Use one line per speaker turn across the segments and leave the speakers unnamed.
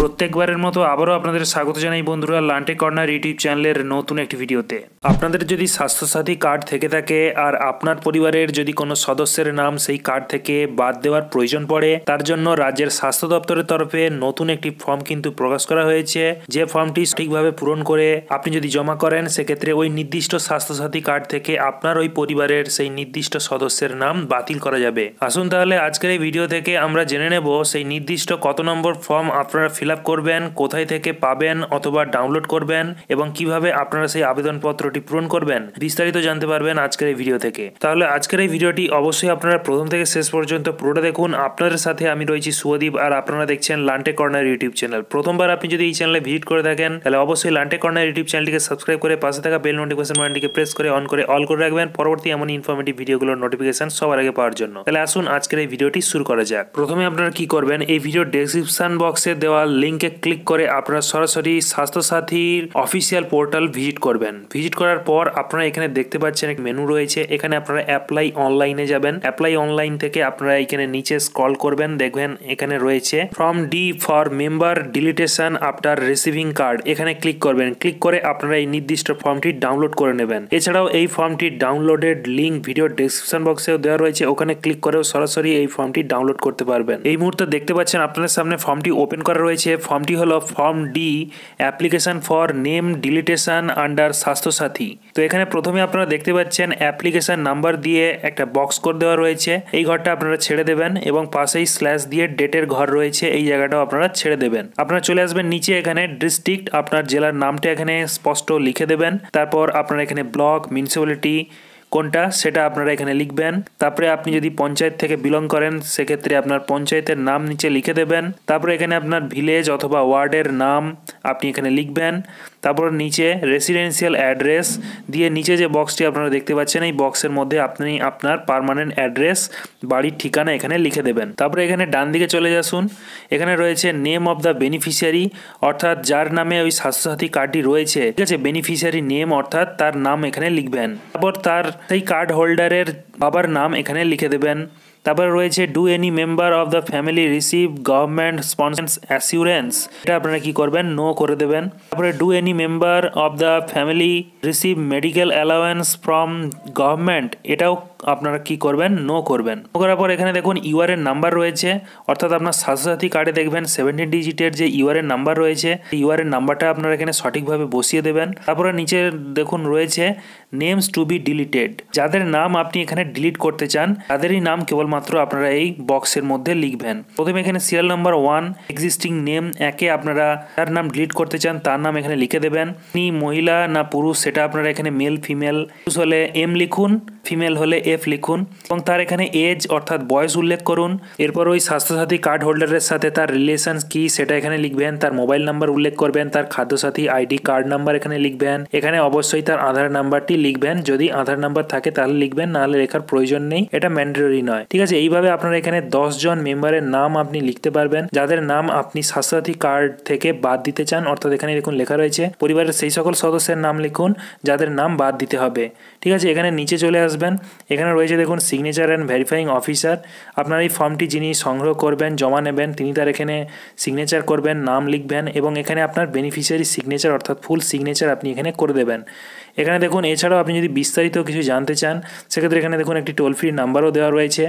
প্রত্যেকবারের মতো আবারও আপনাদের স্বাগত জানাই বন্ধুরা লান্টে কর্নার ইউটিউব চ্যানেলের নতুন একটি ভিডিওতে। আপনাদের যদি স্বাস্থ্যসাথী কার্ড থেকে থাকে আর আপনার পরিবারের যদি কোনো সদস্যের নাম সেই কার্ড থেকে বাদ দেওয়ার প্রয়োজন পড়ে, তার জন্য রাজ্যের স্বাস্থ্য দপ্তরের তরফে নতুন একটি ফর্ম কিন্তু প্রকাশ করা হয়েছে। যে ফর্মটি সঠিকভাবে পূরণ করে আপনি যদি জমা করেন, সেক্ষেত্রে ওই নির্দিষ্ট স্বাস্থ্যসাথী কার্ড থেকে আপনার ওই পরিবারের সেই নির্দিষ্ট সদস্যের নাম বাতিল করা যাবে। আসুন তাহলে আজকের এই ভিডিও থেকে আমরা জেনে নেব সেই নির্দিষ্ট কত নম্বর ফর্ম আপনারা ফিল আপ করবেন, কোথায় থেকে পাবেন অথবা ডাউনলোড করবেন এবং কিভাবে আপনারা সেই আবেদনপত্রটি পূরণ করবেন, বিস্তারিত জানতে পারবেন আজকের এই ভিডিও থেকে। তাহলে আজকের এই ভিডিওটি অবশ্যই আপনারা প্রথম থেকে শেষ পর্যন্ত পুরোটা দেখুন। আপনাদের সাথে আমি রয়েছি শুভদীপ আর আপনারা দেখছেন লান্টে কর্নার ইউটিউব চ্যানেল। প্রথমবার আপনি যদি এই চ্যানেলে ভিজিট করে থাকেন তাহলে অবশ্যই লান্টে কর্নার ইউটিউব চ্যানেলটিকে সাবস্ক্রাইব করে পাশে থাকা বেল নোটিফিকেশন বাটনটিকে প্রেস করে অন করে অল করে রাখবেন পরবর্তী এমন ইনফরমেটিভ ভিডিওগুলোর নোটিফিকেশন সবার আগে পাওয়ার জন্য। তাহলে আসুন আজকের এই ভিডিওটি শুরু করা যাক। প্রথমে আপনারা কি করবেন, এই ভিডিও ডেসক্রিপশন বক্সে দেওয়া লিঙ্কে ক্লিক করে আপনারা সরাসরি স্বাস্থ্যসাথীর অফিসিয়াল পোর্টাল ভিজিট করবেন। ভিজিট করার পর আপনারা এখানে দেখতে পাচ্ছেন এক মেনু রয়েছে, এখানে আপনারা অ্যাপ্লাই অনলাইনে যাবেন। অ্যাপ্লাই অনলাইন থেকে আপনারা এখানে নিচে স্ক্রল করবেন, দেখবেন এখানে রয়েছে form D for member deletion after receiving card. এখানে ক্লিক করবেন। ক্লিক করে আপনারা এই নির্দিষ্ট ফর্মটি ডাউনলোড করে নেবেন। এছাড়াও এই ফর্মটি ডাউনলোডের লিঙ্ক ভিডিও ডেসক্রিপশন বক্সেও দেওয়া রয়েছে, ওখানে ক্লিক করেও সরাসরি এই ফর্মটি ডাউনলোড করতে পারবেন। এই মুহূর্তে দেখতে পাচ্ছেন আপনাদের সামনে ফর্মটি ওপেন করা রয়েছে। ফর্মটি হলো form D application for name deletion under Swasthyasathi. তো এখানে প্রথমে আপনারা দেখতে পাচ্ছেন অ্যাপ্লিকেশন নাম্বার দিয়ে একটা বক্স করে দেওয়া রয়েছে, এই ঘরটা আপনারা ছেড়ে দেবেন এবং পাশেই স্ল্যাশ দিয়ে ডেটের ঘর রয়েছে, এই জায়গাটাও আপনারা ছেড়ে দেবেন। আপনারা চলে আসবেন নিচে, এখানে ডিস্ট্রিক্ট আপনার জেলার নামটা এখানে স্পষ্ট লিখে দেবেন। তারপর আপনারা এখানে ব্লক মিউনিসিপ্যালিটি কোনটা সেটা আপনারা এখানে লিখবেন। তারপরে আপনি যদি পঞ্চায়েত থেকে বিলং করেন সেক্ষেত্রে আপনার পঞ্চায়েতের নাম নিচে লিখে দেবেন। তারপরে এখানে আপনার ভিলেজ অথবা ওয়ার্ডের নাম আপনি এখানে লিখবেন। তারপর নিচে রেসিডেন্সিয়াল অ্যাড্রেস দিয়ে নিচে যে বক্সটি আপনারা দেখতে পাচ্ছেন এই বক্সের মধ্যে আপনি আপনার পার্মানেন্ট অ্যাড্রেস বাড়ির ঠিকানা এখানে লিখে দেবেন। তারপরে এখানে ডান দিকে চলে আসুন, এখানে রয়েছে নেম অফ দ্য বেনিফিশিয়ারি, অর্থাৎ যার নামে ওই স্বাস্থ্যসাথী কার্ডটি রয়েছে, ঠিক আছে, বেনিফিশিয়ারি নেম অর্থাৎ তার নাম এখানে লিখবেন। তারপর তার সেই কার্ড হোল্ডারের বাবার নাম এখানে লিখে দেবেন। তারপরে রয়েছে do any member of the family receive government sponsor assurance, এটা আপনারা কি করবেন, নো করে দেবেন। তারপরে do any member of the family receive medical allowance from government, এটাও আপনারা কি করবেন, নো করবেন। নো করার পর এখানে দেখুন ইউআরএন নাম্বার রয়েছে, অর্থাৎ আপনার স্বাস্থ্যসাথী কার্ডে দেখবেন 17 ডিজিটের যে ইউআরএন নাম্বার রয়েছে, ইউআরএন নাম্বারটা আপনারা এখানে সঠিকভাবে বসিয়ে দেবেন। তারপরে নিচে দেখুন রয়েছে নেমস টু বি ডিলিটেড, যাদের নাম আপনি এখানে ডিলিট করতে চান তাদেরই নাম কেবলমাত্র আপনারা এই বক্সের মধ্যে লিখবেন। প্রথমে এখানে সিরিয়াল নাম্বার 1 এক্সিস্টিং নেম, একে আপনারা তার নাম ডিলিট করতে চান তার নাম এখানে লিখে দেবেন। তিনি মহিলা না পুরুষ সেটা আপনারা এখানে মেল ফিমেল, পুরুষ হলে এম লিখুন, ফিমেল হলে এফ লিখুন এবং তার এখানে এজ অর্থাৎ বয়স উল্লেখ করুন। এরপর ওই স্বাস্থ্যসাথী কার্ড হোল্ডারের সাথে তার রিলেশন কি সেটা এখানে লিখবেন। তার মোবাইল নাম্বার উল্লেখ করবেন, তার খাদ্যসাথী আইডি কার্ড নাম্বার এখানে লিখবেন। এখানে অবশ্যই তার আধার নাম্বারটি লিখবেন, যদি আধার নাম্বার থাকে তাহলে লিখবেন, নাহলে লেখার প্রয়োজন নেই, এটা ম্যান্ডেটরি নয়, ঠিক আছে। এইভাবে আপনারা এখানে 10 জন মেম্বারের নাম আপনি লিখতে পারবেন যাদের নাম আপনি স্বাস্থ্যসাথী কার্ড থেকে বাদ দিতে চান, অর্থাৎ এখানে দেখুন লেখা রয়েছে পরিবারের সেই সকল সদস্যের নাম লিখুন যাদের নাম বাদ দিতে হবে, ঠিক আছে। এখানে নিচে চলে আসবেন, এখানে রয়েছে দেখুন সিগনেচার অ্যান্ড ভেরিফাইং অফিসার, আপনার এই ফর্মটি যিনি সংগ্রহ করবেন জমা নেবেন তিনি তার এখানে সিগনেচার করবেন, নাম লিখবেন এবং এখানে আপনার বেনিফিশিয়ারি সিগনেচার অর্থাৎ ফুল সিগনেচার আপনি এখানে করে দেবেন। এখানে দেখুন এছাড়াও আপনি যদি বিস্তারিত কিছু জানতে চান সেক্ষেত্রে এখানে দেখুন একটি টোল ফ্রি নাম্বারও দেওয়া রয়েছে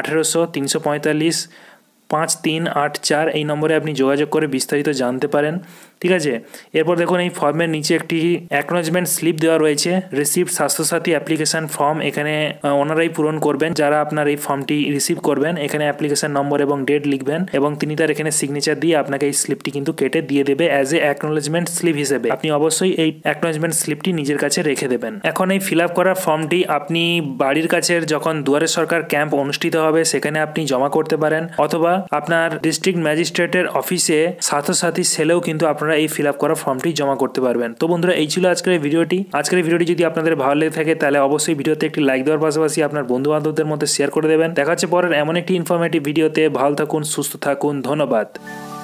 1800-345-5384, এই নম্বরে আপনি যোগাযোগ করে বিস্তারিত জানতে পারেন, ঠিক আছে। এরপর দেখুন এই ফর্মের নিচে একটি অ্যাকনোলেজমেন্ট স্লিপ দেওয়া রয়েছে, রিসিভড স্বাস্থ্যসাথী অ্যাপ্লিকেশন ফর্ম, এখানে ওনারাই পূরণ করবেন যারা আপনার এই ফর্মটি রিসিভ করবেন। এখানে অ্যাপ্লিকেশন নম্বর এবং ডেট লিখবেন এবং তিনি তার এখানে সিগনেচার দিয়ে আপনাকে এই স্লিপটি কিন্তু কেটে দিয়ে দেবে অ্যাজ এ অ্যাকনোলেজমেন্ট স্লিপ হিসেবে। আপনি অবশ্যই এই অ্যাকনোলেজমেন্ট স্লিপটি নিজের কাছে রেখে দেবেন। এখন এই ফিল আপ করা ফর্মটি আপনি বাড়ির কাছের যখন দুয়ারে সরকার ক্যাম্প অনুষ্ঠিত হবে সেখানে আপনি জমা করতে পারেন, অথবা আপনার ডিস্ট্রিক্ট ম্যাজিস্ট্রেটের অফিসে স্বাস্থ্যসাথী সেলেও কিন্তু আপনারা এই ফিল আপ করা ফর্মটি জমা করতে পারবেন। তো বন্ধুরা এই ছিল আজকের এই ভিডিওটি। আজকের এই ভিডিওটি যদি আপনাদের ভালো লেগে থাকে তাহলে অবশ্যই ভিডিওতে একটি লাইক দেওয়ার পাশাপাশি আপনার বন্ধু বান্ধবদের মধ্যে শেয়ার করে দেবেন। দেখা হচ্ছে পরের এমন একটি ইনফরমেটিভ ভিডিওতে। ভালো থাকুন, সুস্থ থাকুন, ধন্যবাদ।